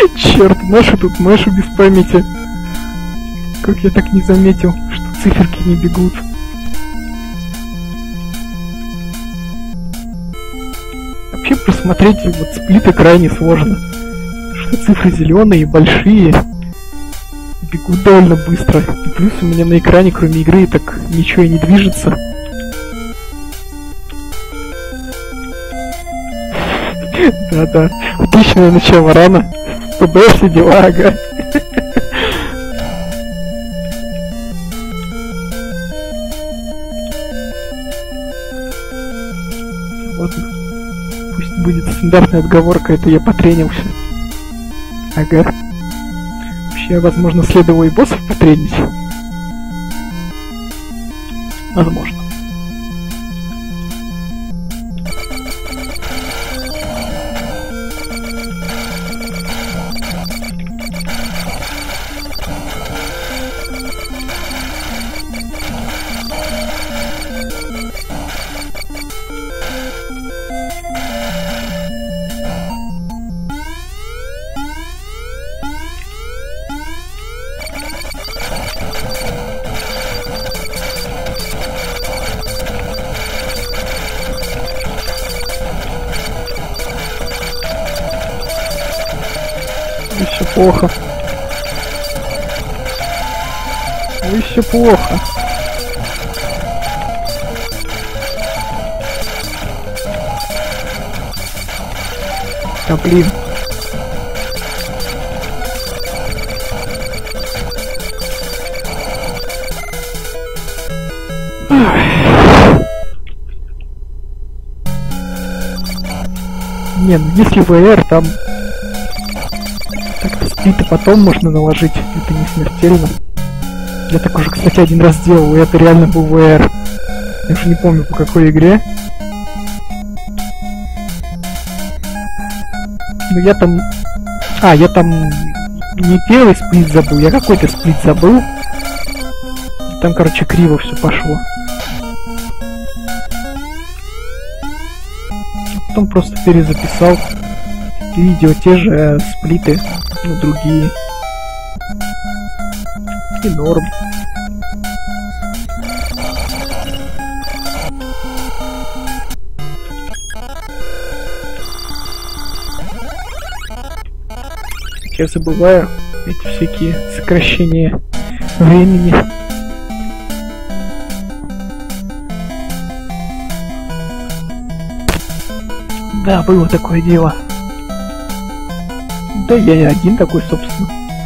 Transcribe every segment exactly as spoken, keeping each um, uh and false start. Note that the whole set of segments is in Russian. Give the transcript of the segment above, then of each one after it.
Черт, Маша тут, Маша без памяти. Как я так не заметил, что циферки не бегут. Вообще просмотреть вот сплиты крайне сложно. Что цифры зеленые, большие, бегут довольно быстро. И плюс у меня на экране, кроме игры, так ничего и не движется. Да-да, отличное начало, рано. ПБ, все дела, ага. Ладно. Пусть будет стандартная отговорка, это я потренился. Ага. Вообще, возможно, следовало и боссов потренить. Возможно. Все плохо. Ой, все плохо. Да блин. Не, ну если вэ эр, там так-то сплиты потом можно наложить, это не смертельно. Я так уже, кстати, один раз делал, и это реально был вэ эр. Я уже не помню по какой игре. Но я там... А, я там не первый сплит забыл, я какой-то сплит забыл. Там, короче, криво все пошло. Потом просто перезаписал видео, те же сплиты, ну, другие. И норм. Я забываю эти всякие сокращения времени. Да, было такое дело. Да, я не один такой, собственно.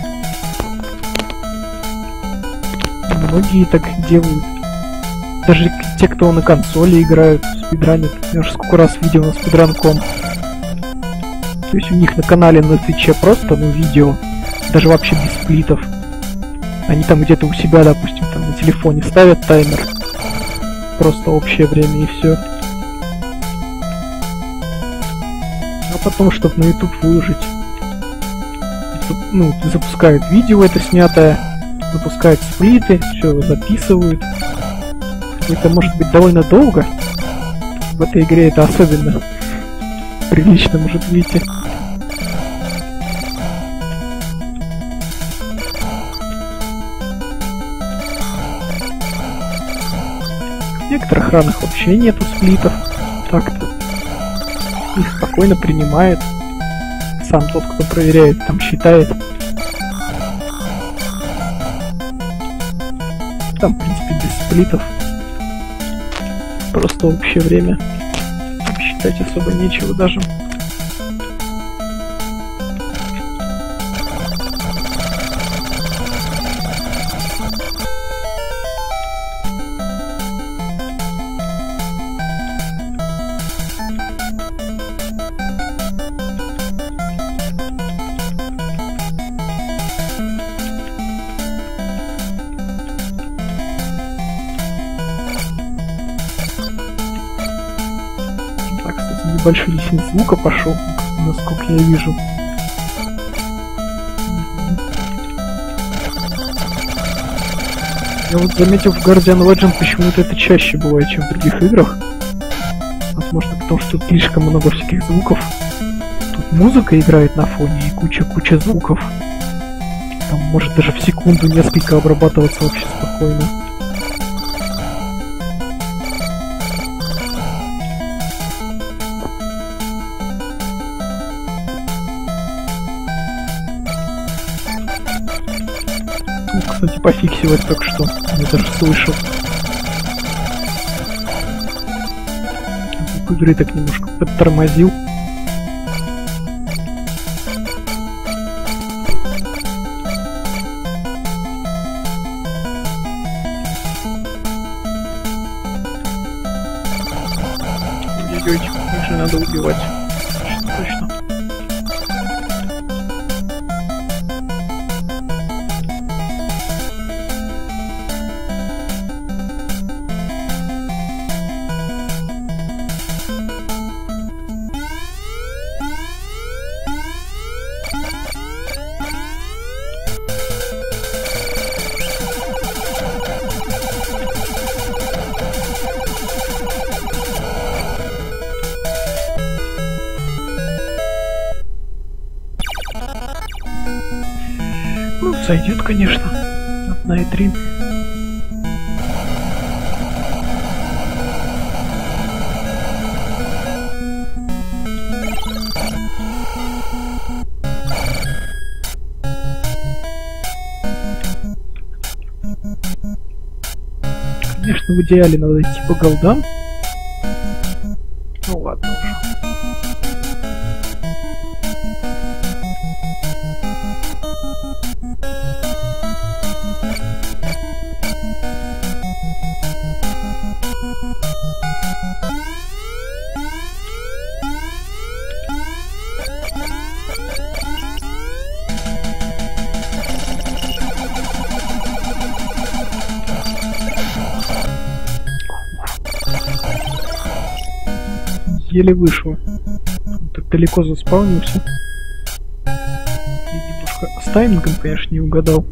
Многие так делают. Даже те, кто на консоли играют, спидранят. Я уже сколько раз видел на спидран точка ком. То есть у них на канале на Твиче просто, ну, видео. Даже вообще без сплитов. Они там где-то у себя, допустим, там на телефоне ставят таймер. Просто общее время и все. А потом, чтобы на YouTube выложить, ну, запускают видео это снятое, запускают сплиты, все записывают. Это может быть довольно долго. В этой игре это особенно прилично может выйти. В некоторых ранах вообще нету сплитов. Так-то. Их спокойно принимает. Сам тот, кто проверяет, там считает. Там, в принципе, без сплитов. Просто общее время. Считать особо нечего даже. Большой десять звука пошел, насколько я вижу. Я вот заметил, в Guardian Legend почему-то это чаще бывает, чем в других играх. Возможно, потому что тут слишком много всяких звуков. Тут музыка играет на фоне и куча-куча звуков. Там может даже в секунду несколько обрабатываться вообще спокойно. Ну, кстати, пофиксилось только что. Я даже слышал. Звук игры так немножко подтормозил. Их же надо убивать. Точно. Ну, сойдет, конечно. Одна и три. Конечно, в идеале надо идти по голдам. Ну ладно уже. Еле вышло. Он так далеко заспавнился. И немножко с таймингом, конечно, не угадал.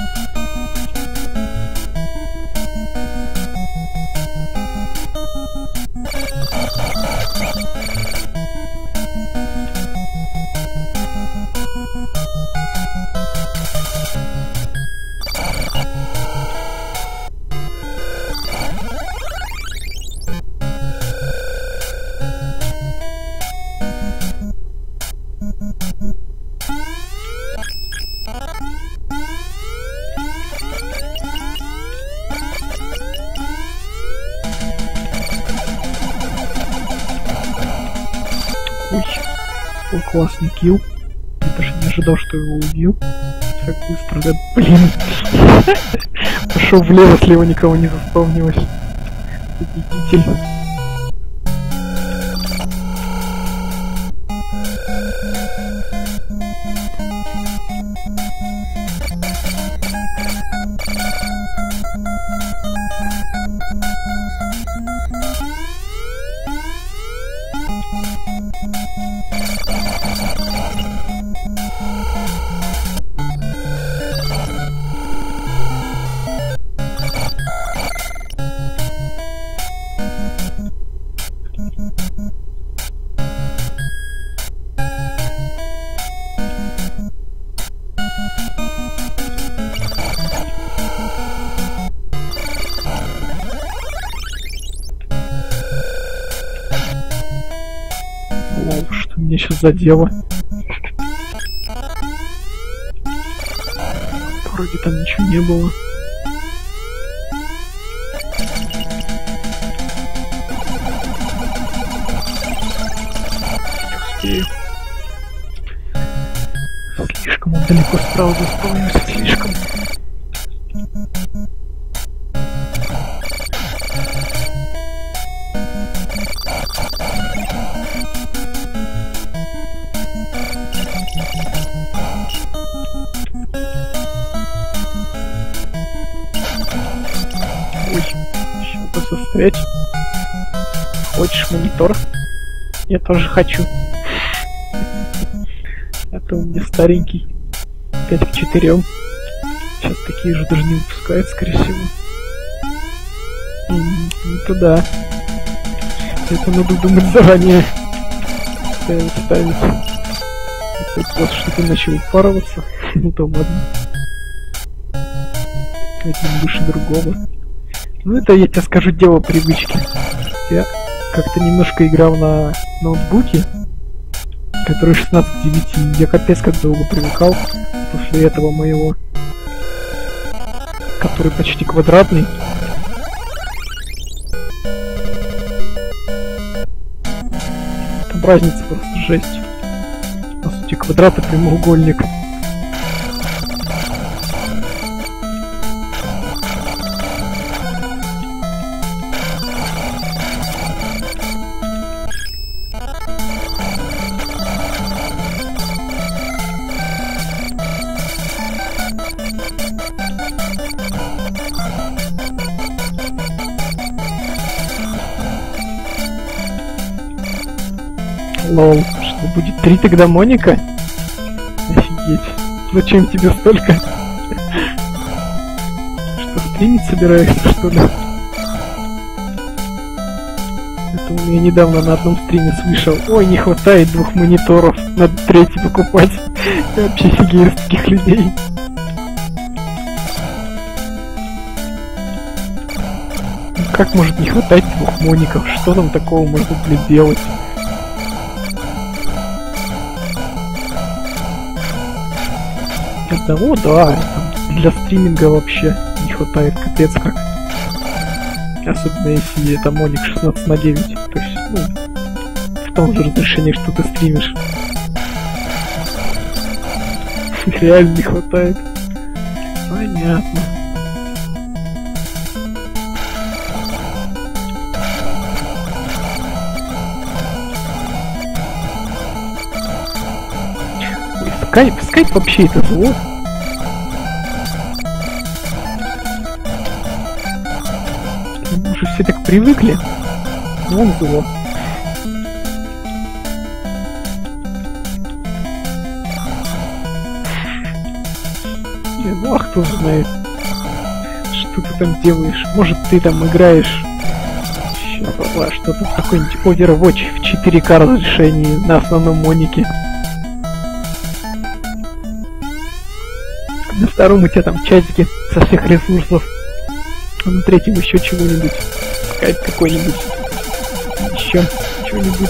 Ой, какой классный килл. Я даже не ожидал, что его убью. Так быстро, да? Блин. Пошел влево, слева никого не заспавнилось. Победитель. О, что меня сейчас задело? Вроде там ничего не было. Не успею. Слишком он далеко справа заспавнился, слишком. Ой, еще бы застрять. Хочешь монитор? Я тоже хочу. А то у меня старенький. пять к четырем. Сейчас такие же даже не выпускают, скорее всего. М-м, это да. Это надо думать заранее. Ставить, ставить. Вот что-то начал упарываться. Ну то ладно. Один выше другого. Ну это, я тебе скажу, дело привычки. Я как-то немножко играл на ноутбуке, который шестнадцать к девяти. Я капец как долго привыкал после этого моего, который почти квадратный. Там разница просто жесть. По сути, квадрат и прямоугольник. Лол, что будет три тогда Моника? Офигеть. Зачем тебе столько? Что, стримить собираешься, что ли? Это у меня недавно на одном стриме слышал. Ой, не хватает двух мониторов, надо третий покупать. Я вообще офигею с таких людей. Ну, как может не хватать двух моников? Что там такого можно, блин, делать? Одного, да, там для стриминга вообще не хватает, капец как. Особенно если это моник шестнадцать на девять, то есть, ну, в том же разрешении, что ты стримишь. Реально не хватает. Понятно. Скайп, скайп вообще это зло. Мы уже все так привыкли. Но он зло. Не, ну а кто знает, что ты там делаешь. Может ты там играешь что-то в какой-нибудь Overwatch в четыре ка разрешении на основном монике. На втором у тебя там чатики со всех ресурсов, а на третьем еще чего-нибудь, скайп какой-нибудь, еще чего-нибудь.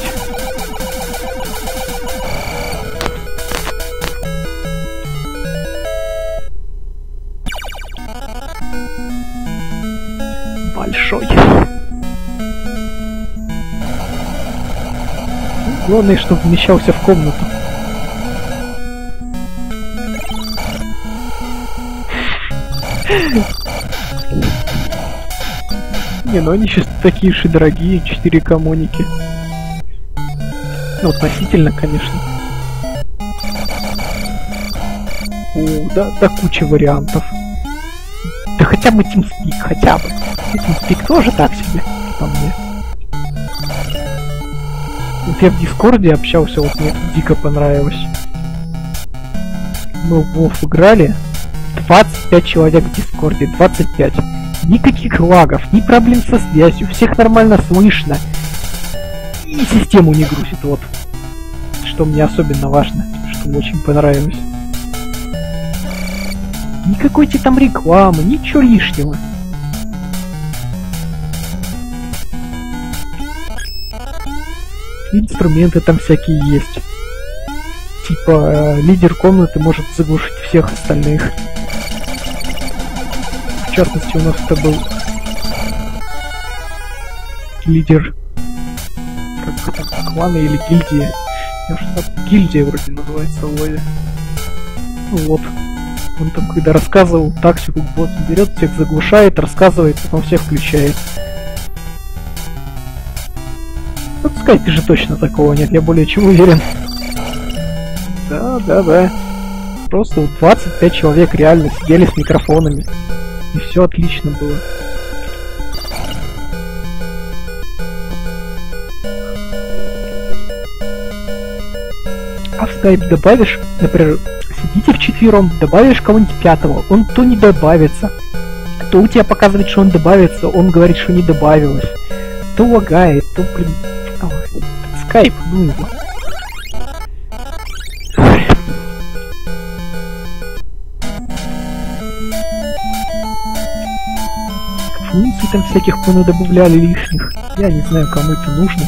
Большой. Главное, чтобы вмещался в комнату. Не, ну они сейчас такие же дорогие, четыре ка моники. Ну, относительно, конечно. О, да, да куча вариантов. Да хотя бы TeamSpeak, хотя бы. TeamSpeak тоже так себе, по мне. Вот я в Дискорде общался, вот мне дико понравилось. Мы в WoW играли. двадцать пять человек в Дискорде, двадцать пять. Никаких лагов, ни проблем со связью, всех нормально слышно. И систему не грузит, вот. Что мне особенно важно, что мне очень понравилось. Никакой тебе там рекламы, ничего лишнего. Инструменты там всякие есть. Типа, э, лидер комнаты может заглушить всех остальных. В частности, у нас это был лидер, как там, клана или гильдии. Я уже забыл, гильдия вроде называется в лове. Ну вот. Он там, когда рассказывал тактику, вот берет, всех заглушает, рассказывает, потом всех включает. Вот в скайпе же точно такого нет, я более чем уверен. Да, да, да. Просто вот двадцать пять человек реально сидели с микрофонами. И все отлично было. А в скайп добавишь, например, сидите вчетвером, добавишь кого-нибудь пятого, он то не добавится, то у тебя показывает, что он добавится, он говорит, что не добавилось, то лагает, то, блин, скайп, ну его. функций там всяких понадобавляли лишних. Я не знаю, кому это нужно.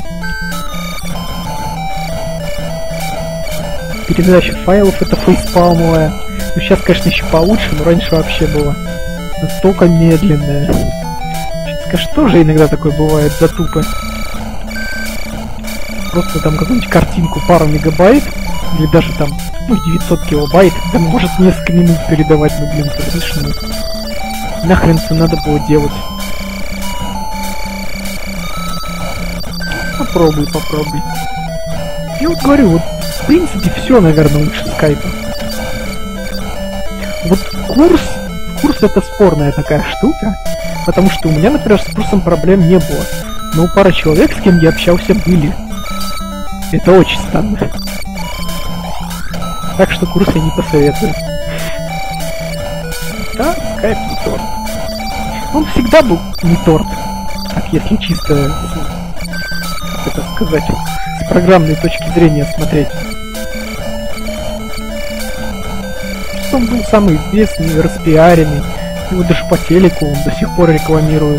Передача файлов это фейспалмовая. Ну сейчас, конечно, еще получше, но раньше вообще было настолько медленная. Сейчас, конечно, тоже иногда такое бывает, затупы. Просто там какую-нибудь картинку пару мегабайт, или даже там, ну, девятьсот килобайт, там может несколько минут передавать, ну, блин, слышно. Нахрен это надо было делать? Попробуй, попробуй. Я вот говорю, вот, в принципе, все, наверное, лучше скайпа. Вот курс, курс это спорная такая штука, потому что у меня, например, с курсом проблем не было, но у пары человек, с кем я общался, были. Это очень странно. Так что курс я не посоветую. Да, скайп не торт. Он всегда был не торт. Так, если чисто, как это сказать, с программной точки зрения смотреть. Он был самый известный, распиаренный. Его даже по телеку он до сих пор рекламирует.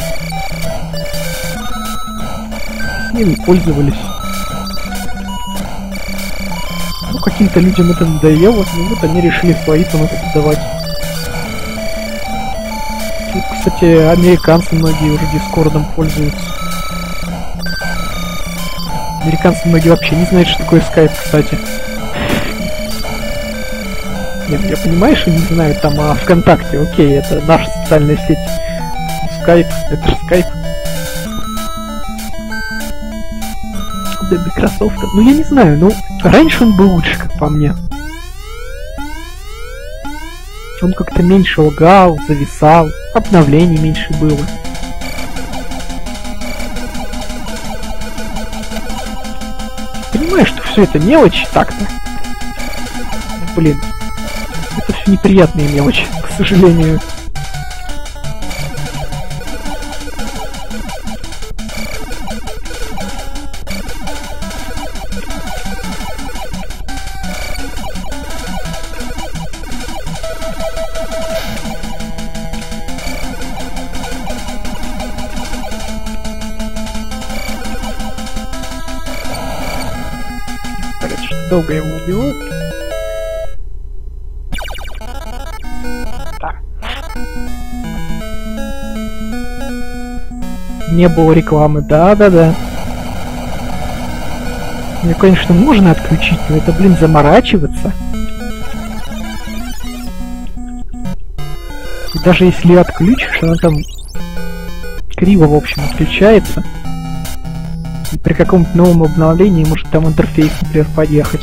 С ними пользовались. Ну, каким-то людям это надоело, ну вот они решили свои там создавать. Тут, кстати, американцы многие уже Дискордом пользуются. Американцы многие вообще не знают, что такое скайп, кстати. Нет, я понимаю, что не знаю, там, а ВКонтакте, окей, это наша социальная сеть. Скайп, это же скайп. Да, Microsoft, ну я не знаю, ну, раньше он был лучше, как по мне. Он как-то меньше лагал, зависал, обновлений меньше было. Понимаю, что все это мелочи так-то. Блин. Это все неприятные мелочи, к сожалению. Короче, долго его убивают. Не было рекламы, да-да-да. Мне, конечно, можно отключить, но это, блин, заморачиваться. И даже если отключишь, она там криво, в общем, отключается. И при каком-то новом обновлении может там интерфейс, например, подъехать.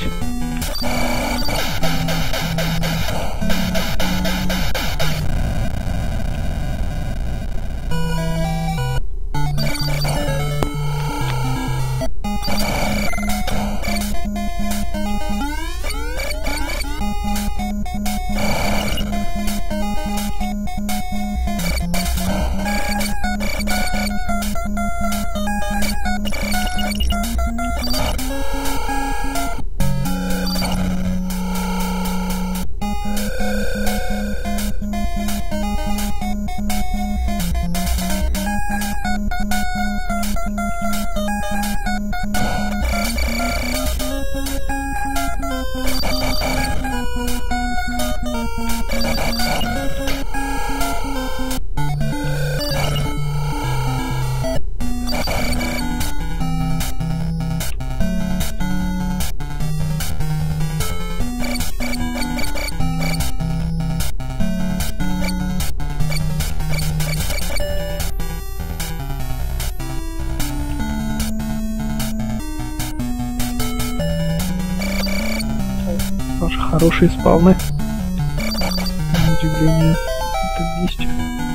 Тоже хорошие спавны. На удивление, в этом месте.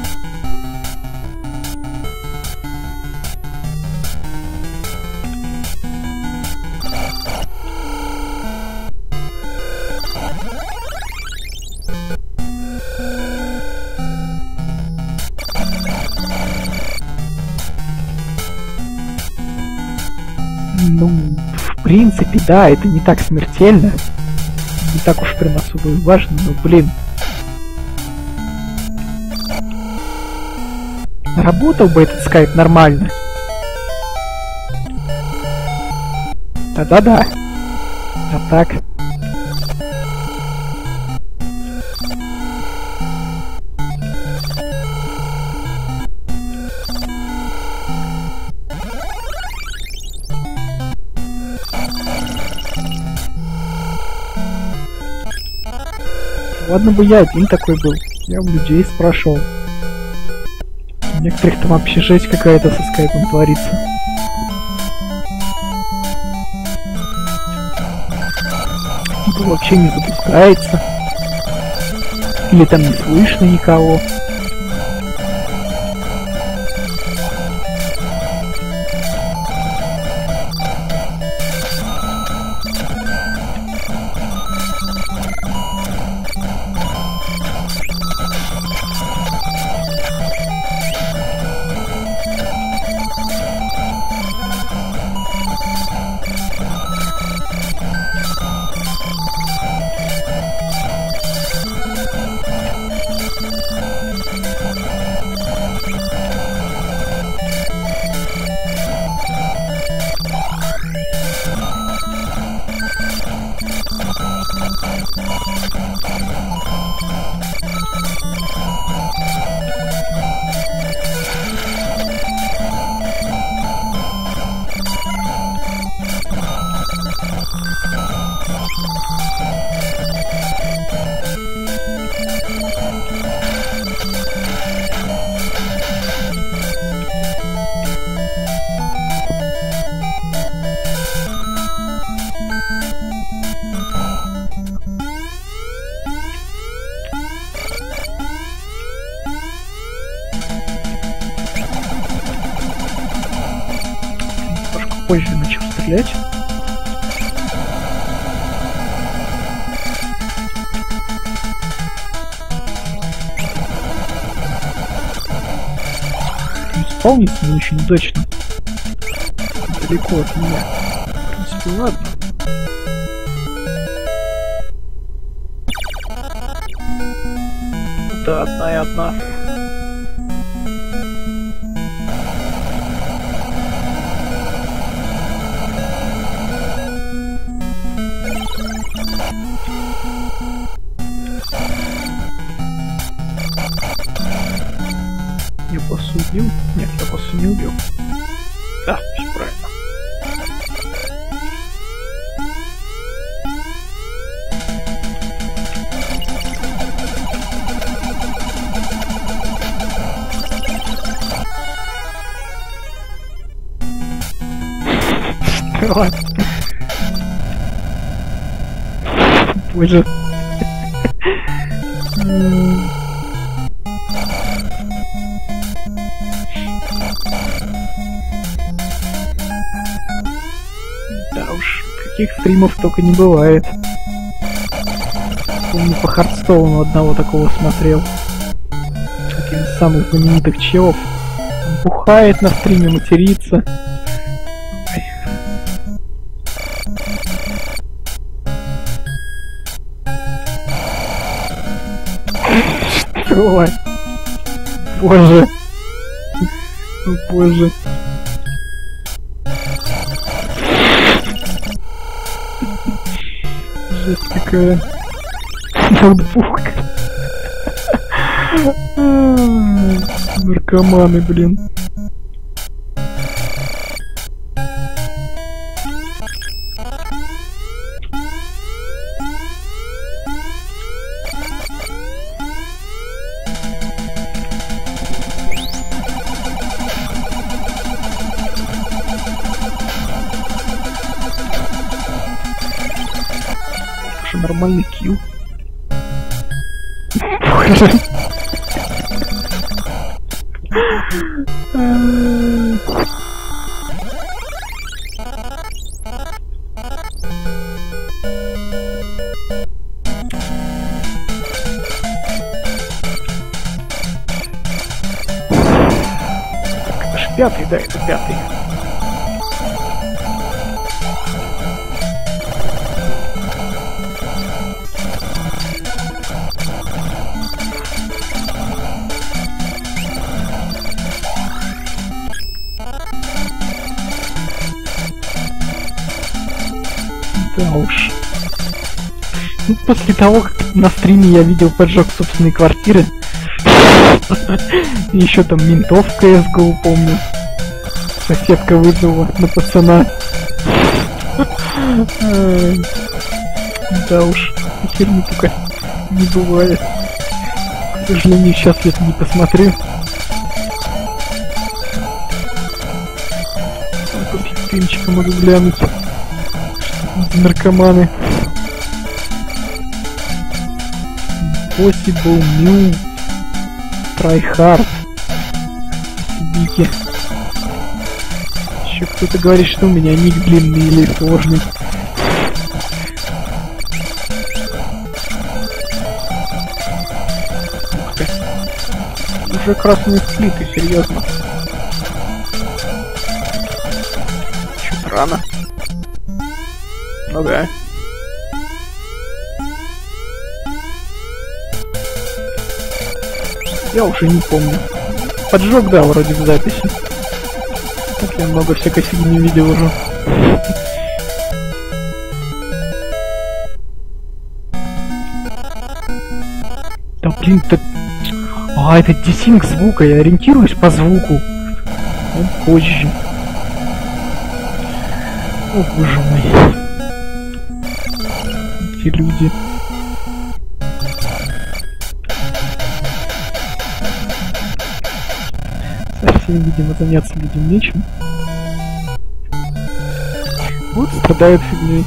Ну, в принципе, да, это не так смертельно. Не так уж прям особо и важно, но, блин. Работал бы этот скайп нормально. Да-да-да. А так. Ладно бы я один такой был. Я у людей спрашивал. У некоторых там вообще жесть какая-то со скайпом творится. Типа вообще не запускается. Или там не слышно никого. Позже начал стрелять. Исполнится не очень удачно. Далеко от меня. В принципе, ладно. Да, одна и одна. Я боссу убил? Нет, я боссу не убил. Да, все правильно. Боже. Да уж, каких стримов только не бывает. Помню, по Хардстоуну одного такого смотрел. Один из самых знаменитых челов. Он бухает на стриме, матерится. Ой. Боже. О, боже. Жесть какая. Ноутбук. Наркоманы, блин. Нормальный килл. Это ж пятый, да, это пятый. Да уж. Ну, после того, как на стриме я видел поджог собственной квартиры, еще там ментов в си эс го, помню. Соседка вызвала на пацана. Да уж, херни только не бывает. К сожалению, сейчас я это не посмотрю. Фильмчика могу глянуть. Что за наркоманы. Possible New Try Hard. Бики. Еще кто-то говорит, что у меня ник длинный или сложный. Ух ты. Уже красные сплиты, серьезно. Чуть рано. Ну да. Я уже не помню. Поджог, да, вроде в записи. Так я много всякой фигни видел уже. Да блин, так... А, это десинг звука, я ориентируюсь по звуку. Ну, позже. О, боже мой. Эти люди. Совсем, видимо, заняться людям нечем. Вот страдают фигней.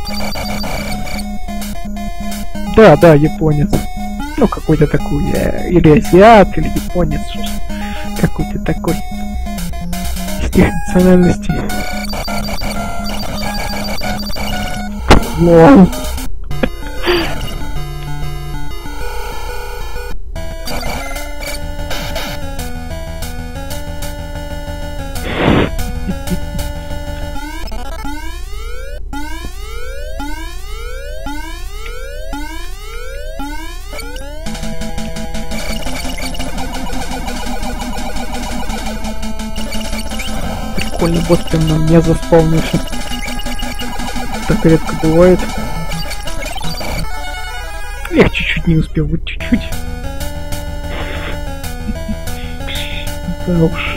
Да, да, японец. Ну, какой-то такой, э, или азиат, или японец. Какой-то такой. Из тех национальностей. Лол. Прикольно, босс прям на меня заспавнился. Так редко бывает. Я чуть-чуть не успел, вот чуть-чуть. Да уж.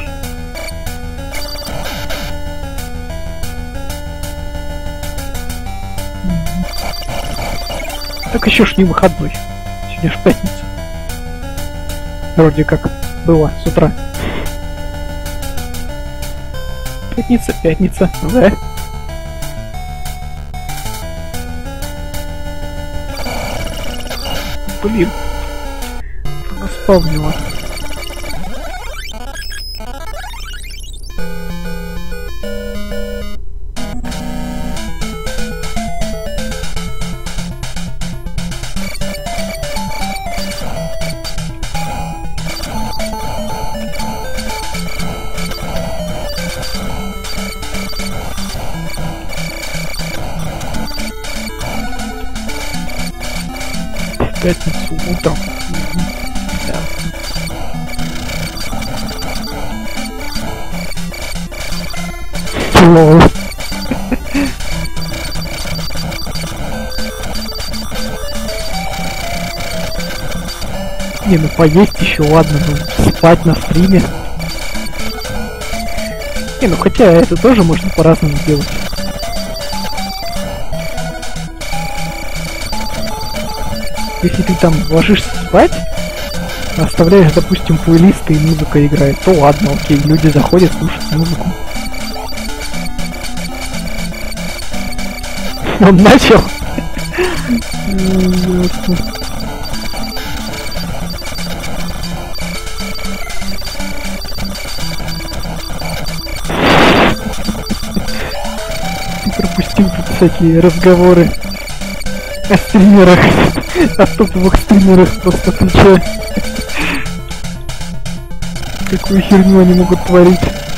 Так еще ж не выходной. Сегодня ж пятница. Вроде как было с утра. Пятница, пятница, да? Блин, наспавнило. Пятницу утром. Да. Лол. Не, ну поесть еще ладно, ну спать на стриме. Не, ну хотя это тоже можно по-разному делать. Если ты там ложишься спать, оставляешь, допустим, плейлисты и музыка играет, то ладно, окей, люди заходят, слушают музыку. Он начал. Ты пропустил тут всякие разговоры о стримерах. О топовых стримерах просто отвечаю. Какую херню они могут творить.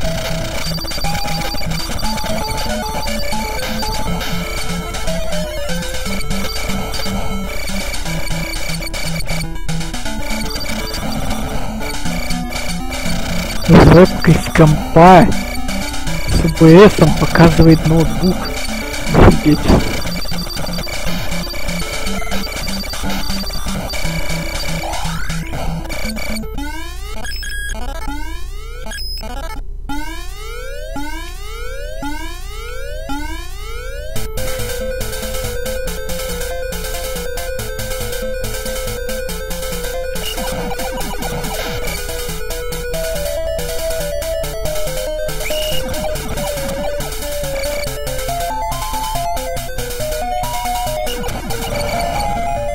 Вебкой с компа с о бэ эсом показывает ноутбук. Офигеть.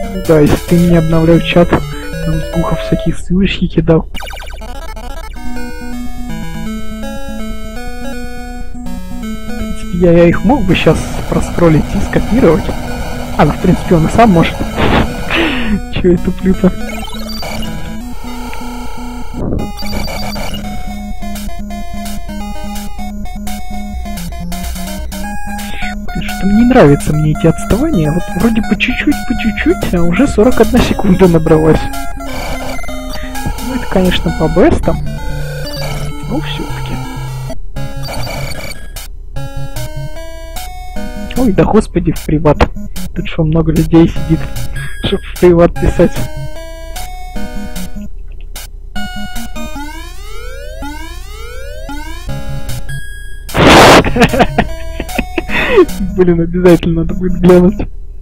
Да, если ты не обновлял чат, там с Гухов всякие ссылочки кидал. В принципе, я, я их мог бы сейчас проскроллить и скопировать. А, ну в принципе он и сам может. Чё я туплю-то? Что мне нравится мне эти отставания. Вот вроде по чуть-чуть, по чуть-чуть, а уже сорок одна секунда набралась. Ну это, конечно, по бестам. Но все-таки. Ой, да господи, в приват. Тут что, много людей сидит, чтобы в приват писать. Блин, обязательно надо будет глянуть.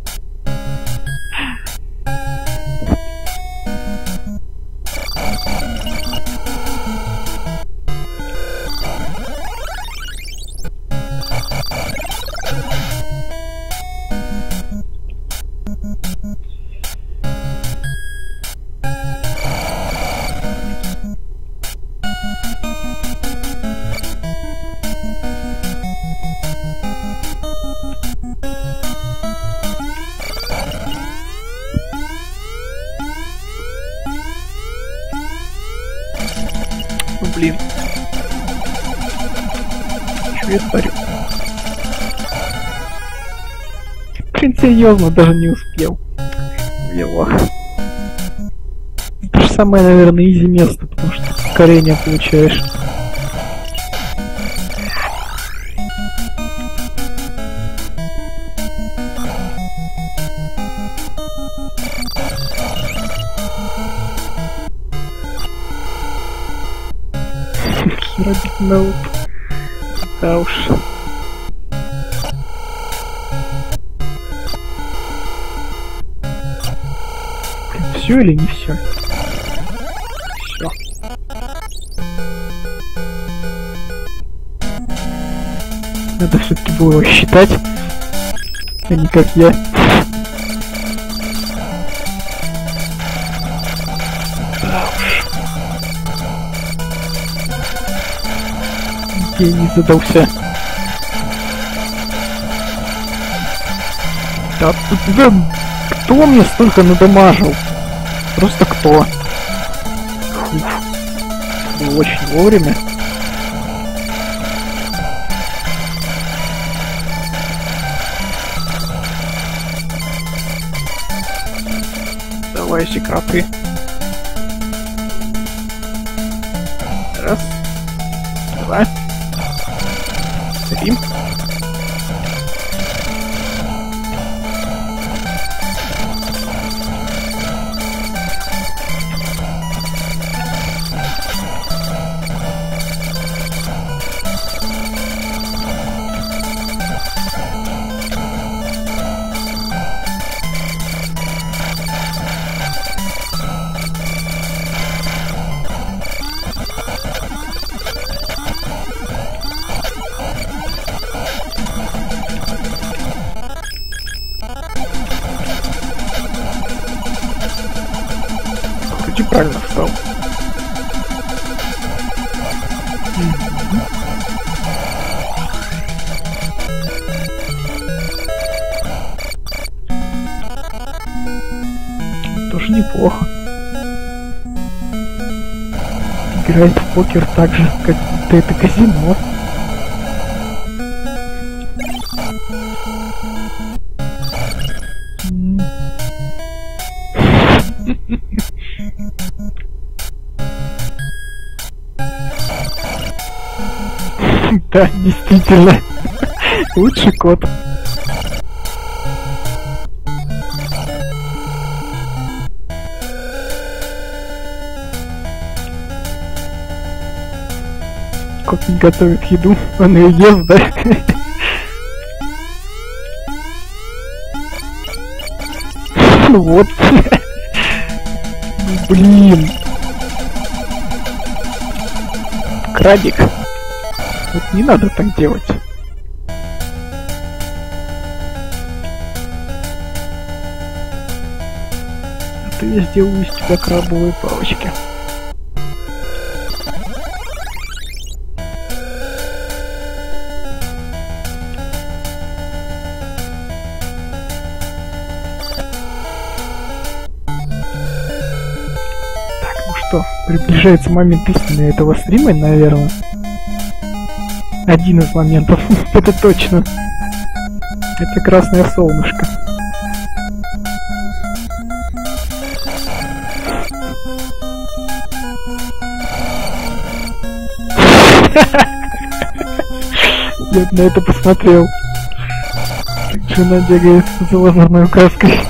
Блин. Чё я творю? Блин, серьезно, даже не успел. Вела. То же самое, наверное, изи место, потому что ускорение получаешь. Робить ноут. Да уж. Все или не все? Все. Надо все-таки было считать, а не как я. Я не задался. Да, да, кто мне столько надамажил? Просто кто? Фух. Было очень вовремя. Давай, секраты. Раз. Два. Три. Правильно встал. Тоже неплохо. Играет в покер так же, как будто это казино. Да, действительно. Лучший кот. Кот не готовит еду, он ее ест, да? Ну вот. Блин. Крабик. Вот не надо так делать. то я сделаю из тебя крабовые палочки. Так, ну что, приближается момент истины этого стрима, наверное. Один из моментов, это точно. Это красное солнышко. Я на это посмотрел. Как жена бегает за лазерной указкой.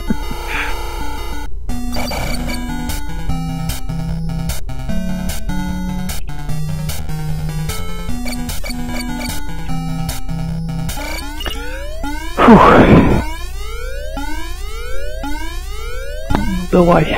Фух. Ну давай.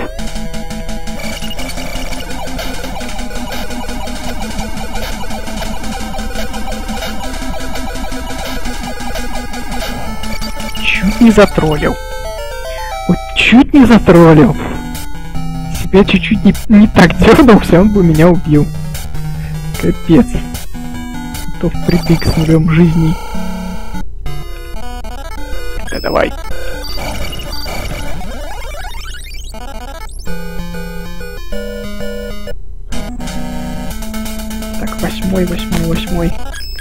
Чуть не затроллил. Вот чуть не затроллил. Себя чуть-чуть не, не так дернулся, он бы меня убил. Капец. То впритык с нулем жизней. Да давай. Так, восьмой, восьмой, восьмой.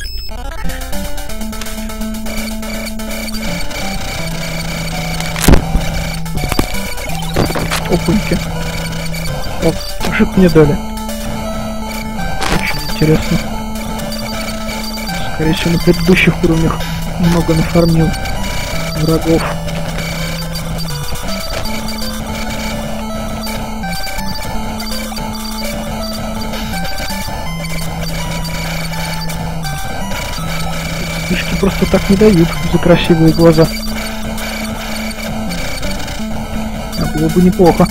Опыньки. О, жить мне дали. Очень интересно. Скорее всего, на предыдущих уровнях много нафармил врагов. Фишки просто так не дают за красивые глаза. А было бы неплохо.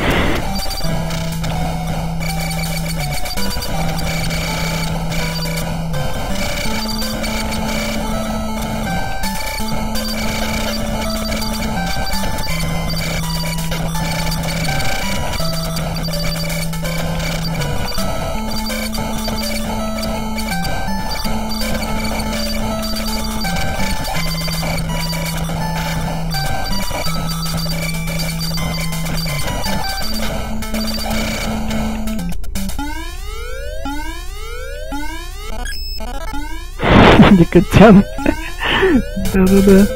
Никотян. Да-да-да.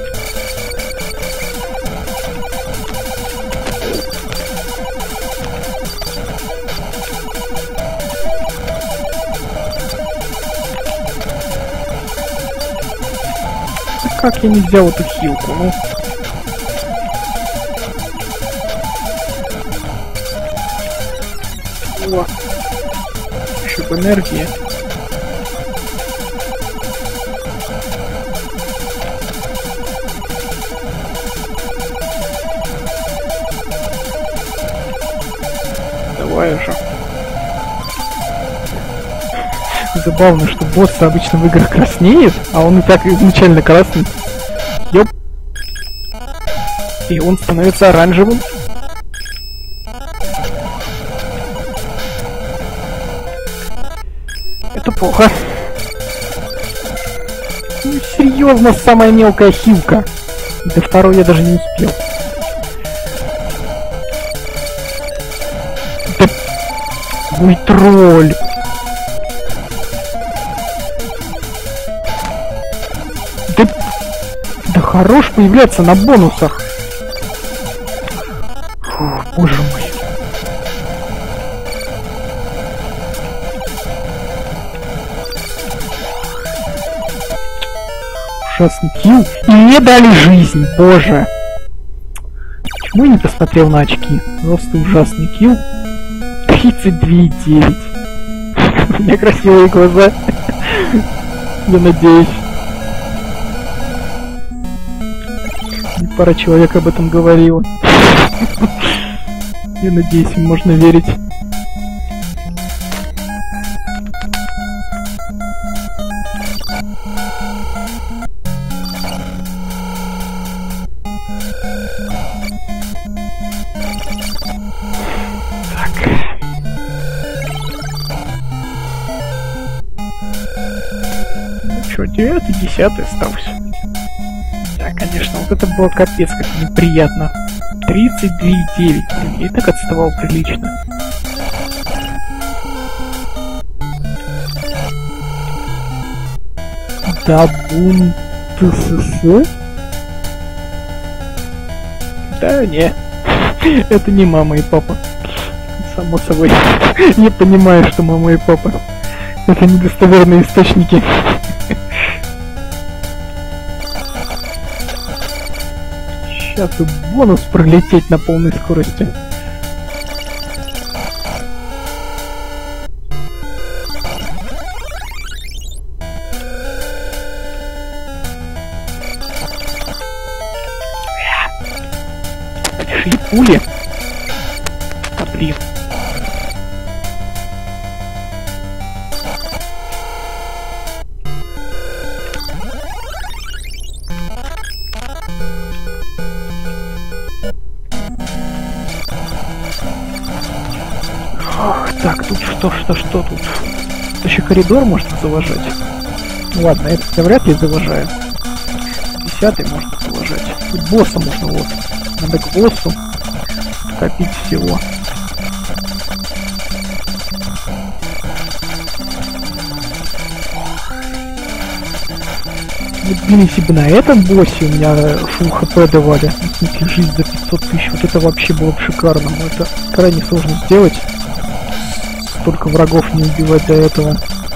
Как я не взял эту хилку, ну? О, еще в энергии. Давай уже. Забавно, что босс обычно в играх краснеет, а он и так изначально красный. Ёп. И он становится оранжевым. Это плохо. Ну, серьезно, самая мелкая хилка. До второй я даже не успел. Ой, тролль! Да, да хорош появляться на бонусах! Фу, боже мой! Ужасный килл! И мне дали жизнь, боже! Почему я не посмотрел на очки? Просто ужасный килл. тридцать два и девять. У меня красивые глаза. Я надеюсь. Пара человек об этом говорила. Я надеюсь, им можно верить. девятый, десятый остался. Да, конечно, вот это было капец как неприятно. тридцать два и девять. Я и так отставал прилично. Да, бум ТСС? Да, не. Это не мама и папа. Само собой. Не понимаю, что мама и папа. Это недостоверные источники. Сейчас бы бонус пролететь на полной скорости. Большие пули. А, блин. Ах, так, тут что, что, что тут? Тут еще коридор можно завожать. Ну ладно, это я вряд ли завожаю. Десятый можно завожать. Тут босса можно, вот. Надо к боссу копить всего. Вот, блин, если бы на этом боссе у меня фулл хп давали, в смысле жизнь за пятьсот тысяч, вот это вообще было бы шикарно. Но это крайне сложно сделать. Столько врагов не убивать до этого.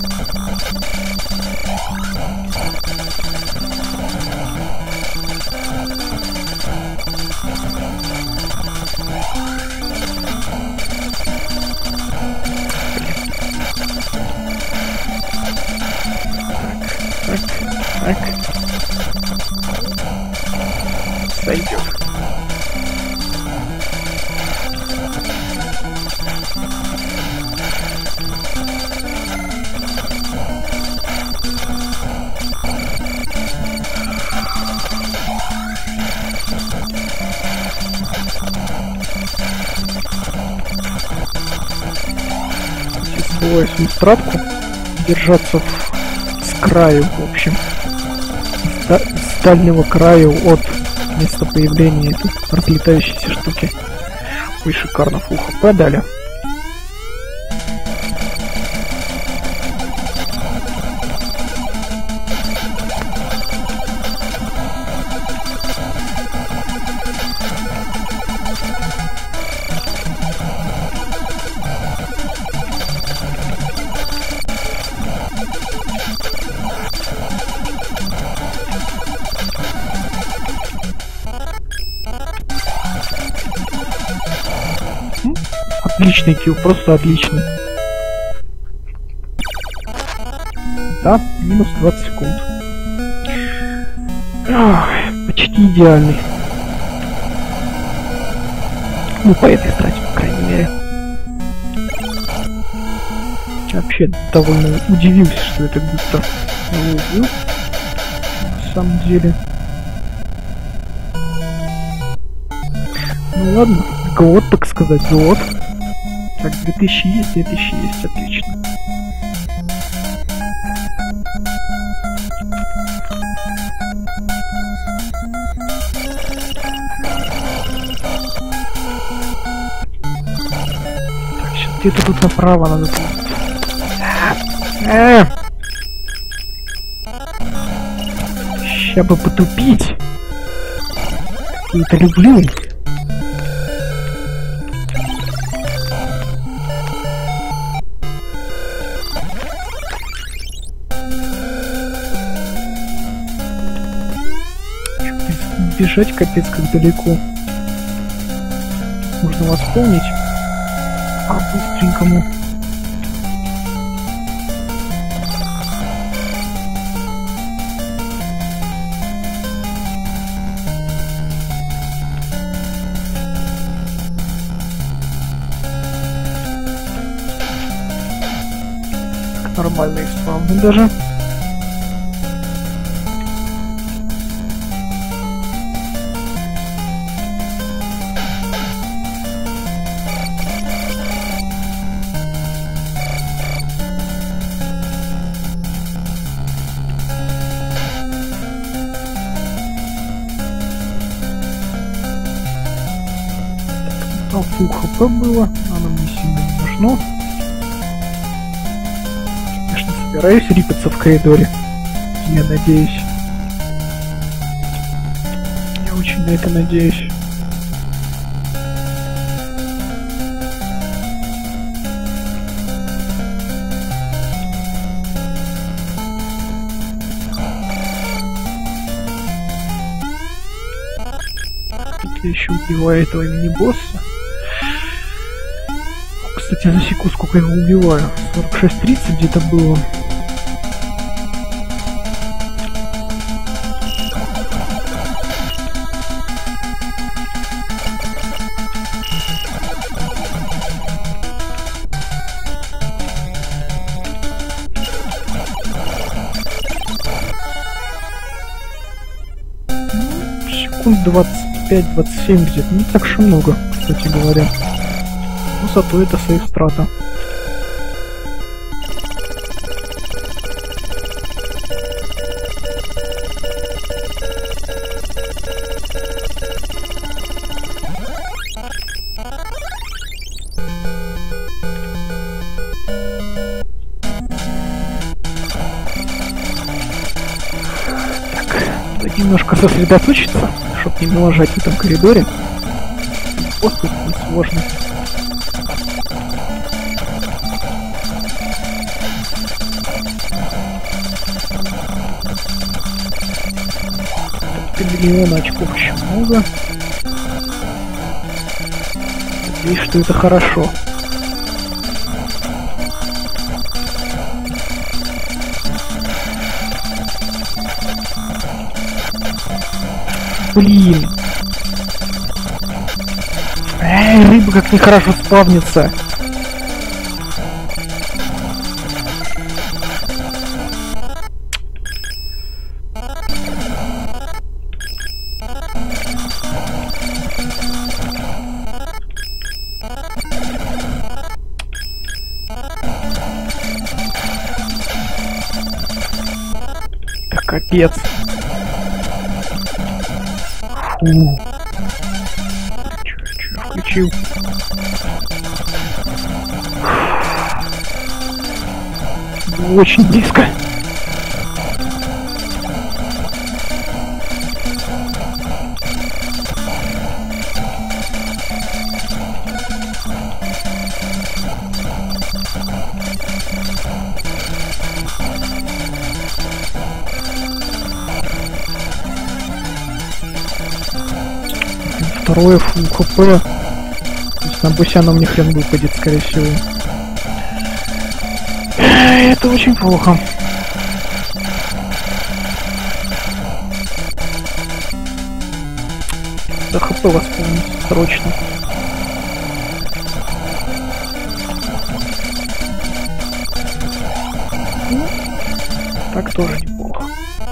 Так, так, так. Сойдет. Забываю свою стратку. Держаться в... с краю, в общем. С, да... с дальнего краю от места появления этой разлетающейся штуки. Ой, шикарно, фулл хп дали. Отличный килл, просто отличный. Да, минус двадцать секунд. Ах, почти идеальный. Ну, по этой страте, по крайней мере. Вообще, довольно удивился, что это быстро убил. На самом деле. Ну ладно, год, так сказать, год. Так, две тысячи есть, две тысячи есть, отлично. Так, сейчас где-то тут направо надо ползать. Сейчас бы потупить. Я это люблю. Бежать капец как далеко. Можно восполнить. А быстренькому. Нормальные спавны даже. А фул хп было, оно мне сильно не нужно. Конечно, собираюсь рипаться в коридоре. Я надеюсь. Я очень на это надеюсь. Тут я еще убиваю этого мини-босса. Кстати, засеку, сколько я его убиваю. сорок шесть тридцать где-то было. Секунд двадцать пять двадцать семь где-то. Не так уж и много, кстати говоря. Но зато это сейф страта. Так, немножко сосредоточиться, чтобы не налажать в этом коридоре. Просто сложно. Миллион очков еще много. Надеюсь, что это хорошо. Блин. Эй, рыба как нехорошо спавнится. Капец. Фу. Чё, чё, включил? Было очень близко. Второе фул хп. То есть на боссе оно мне хрен выпадет, скорее всего. Это очень плохо. Да хп восполнить срочно. Ну, так тоже неплохо.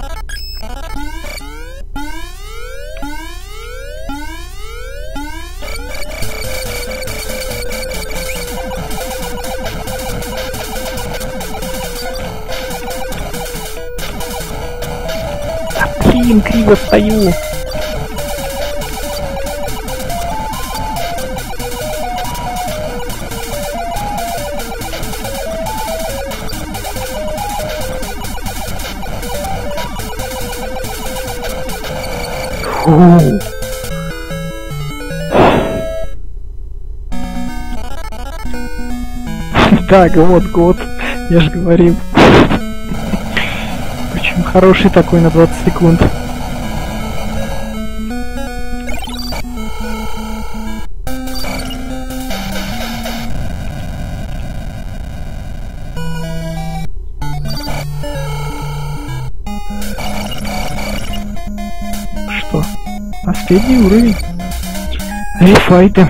Блин, криво стою. Фу. Так, вот год, я же говорил. Очень хороший такой на двадцать секунд. Что? Последний уровень. Рефайты.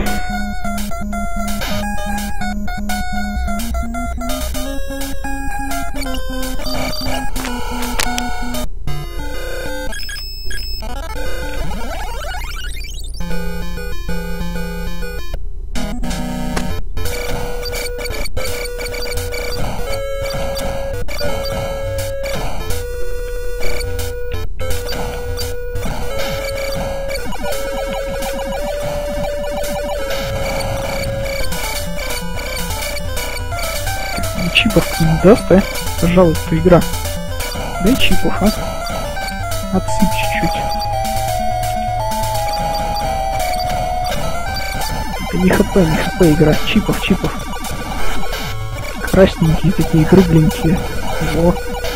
чипов не даст, а? Пожалуйста, игра. Дай чипов, а? Отсыпь чуть-чуть. Это не хп, не хп игра. Чипов, чипов. Красненькие такие, кругленькие. Во.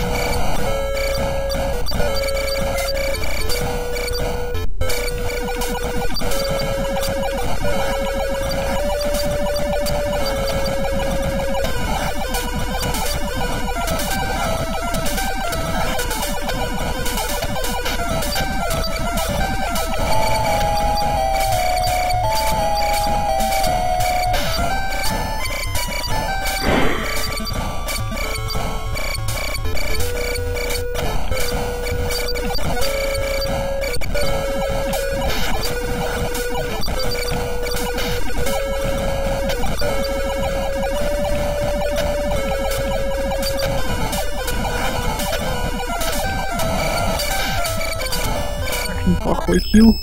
Неплохой хил.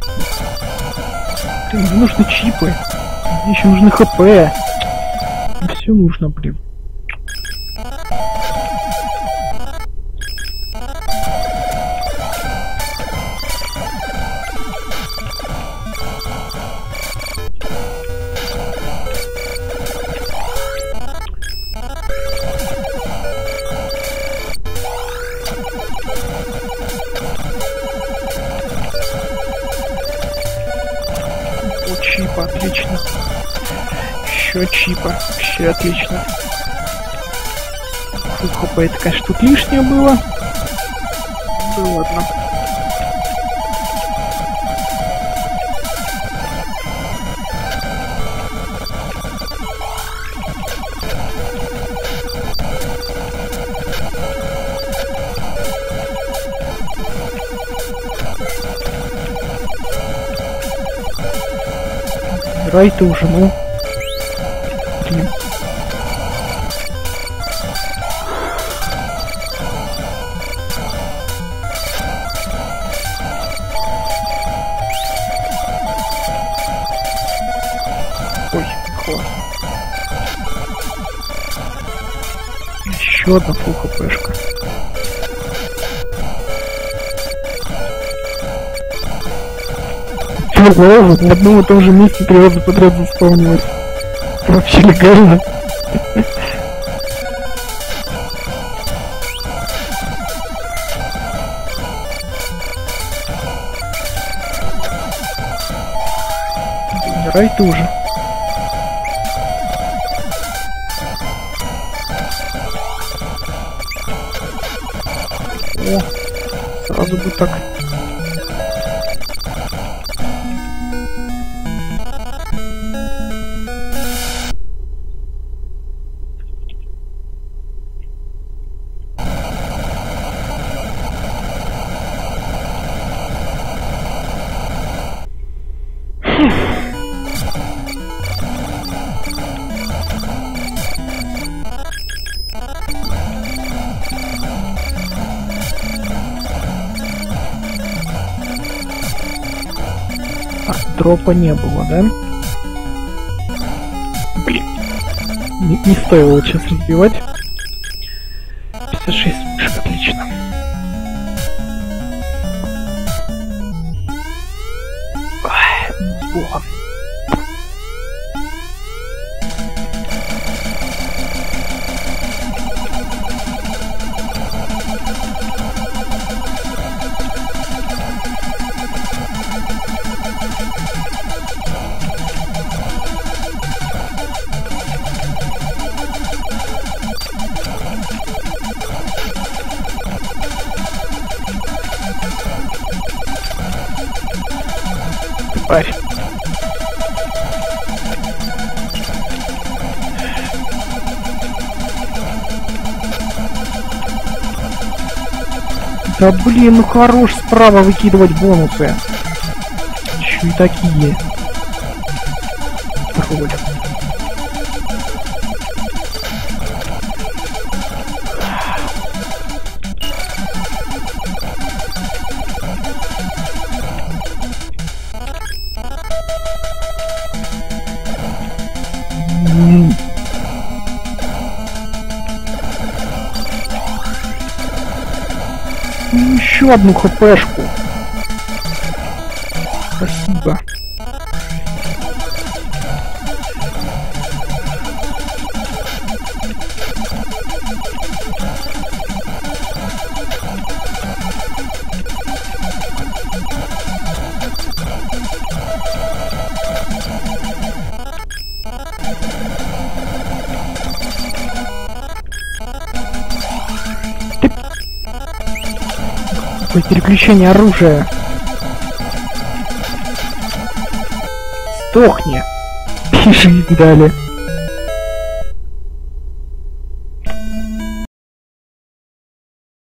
Блин, мне нужны чипы. Мне еще нужны хп. Все нужно, блин. Чипа, отлично. Еще чипа, вообще отлично. Фу, хп, это, конечно, тут лишнее было. Да ладно. Рай ты уже, ну. Блин. Ой, класс. Еще одна фул хпшка. В одном и том же месте три раза подряд заспавнилось. Это вообще легально. Умирай ты уже. О, сразу бы так. Дропа не было, да? Блин. Не, не стоило сейчас разбивать. пятьдесят шесть мышек, отлично. Ой, с богом. Ай. Да блин, ну хорош справа выкидывать бонусы. Еще и такие. Тролль. еще одну хпшку. Спасибо. Какое переключение оружия. Сдохни. И жизнь дали.